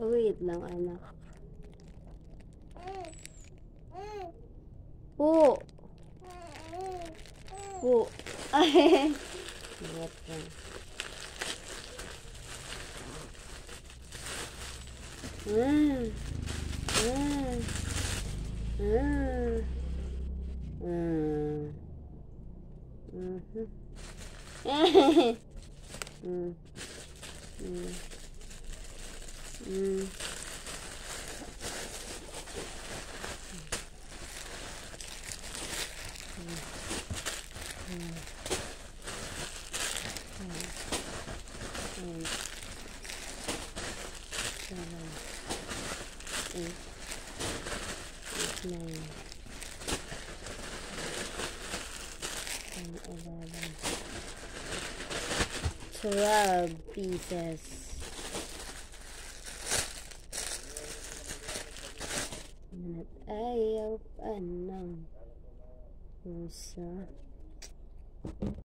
Wait lang, anak. Po. Po. Ay. What the? Nine, 10, 11, 12 pieces. At ayaw pa ng pusa.